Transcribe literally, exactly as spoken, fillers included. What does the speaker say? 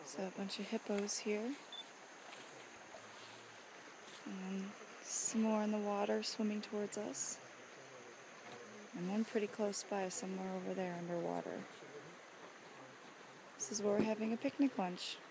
So a bunch of hippos here. And some more in the water swimming towards us. And one pretty close by somewhere over there underwater. This is where we're having a picnic lunch.